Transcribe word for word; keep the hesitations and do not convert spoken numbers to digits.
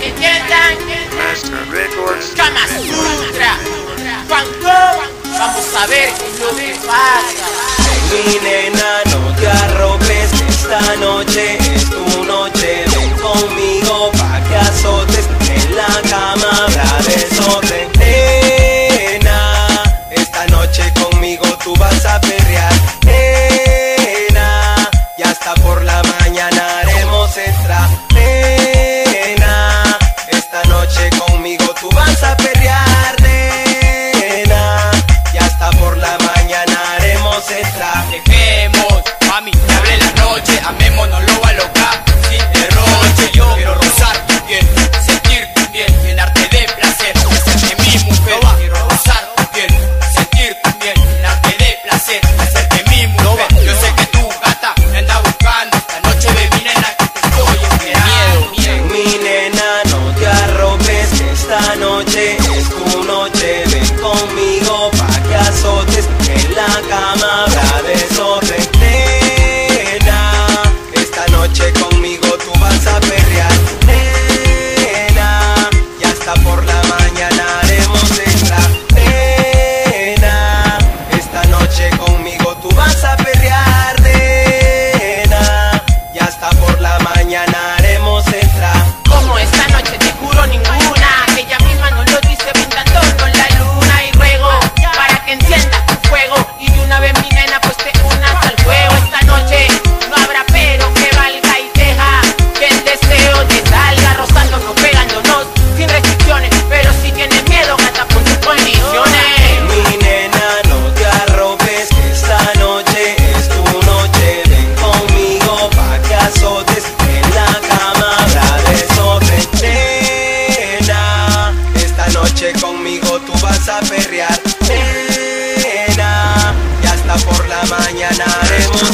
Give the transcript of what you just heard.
que entiendan. Master Records. Kama Sutra, Fanco, vamos a ver qué es lo que pasa. Mi nena, no te arropes, que esta noche es tu noche. Ven conmigo pa' que azotes, en la cama habrá desorden. Nena, esta noche conmigo tú vas a perrear. Nena, y hasta por la mañana haremos extra. Nena, esta noche conmigo tú vas a perrear. Nena, y hasta por la mañana haremos extra. Dejemos, mami, que hable la noche, amémonos lo aloca, sin derroche. Yo quiero rozar tu piel, sentir tu piel, llenarte de placer, hacerte mi mujer. Quiero rozar tu piel, sentir tu piel, llenarte de placer, hacerte mi mujer. Yo sé que tu gata me anda buscando, esta noche de mi nena que te estoy esperando. Mi nena, no te arropes, que esta noche es tu noche. Ven conmigo pa' que azotes, en la cama habrá desorden. Nena, esta noche conmigo tú vas a perrear. Nena, y hasta por la mañana haremos extra. Nena, esta noche conmigo tú vas a perrear. Nena, y hasta por la mañana haremos extra. Como esta noche te juro ninguna, que ella misma nos lo dice brindando con la luna. Y ruego para que encienda tu fuego y de una vez mi nena pues te unas al fuego. Esta noche no habrá pero que valga y deja que el deseo te salga, rozándonos, pegándonos sin restricciones. Pero si tienes miedo, gata, pon tus condiciones. Mi nena, no te arropes, que esta noche es tu noche. Ven conmigo pa' que azotes, en la cama habrá desorden. Nena, esta noche conmigo tú vas a perrear. Nena, y hasta por la mañana haremos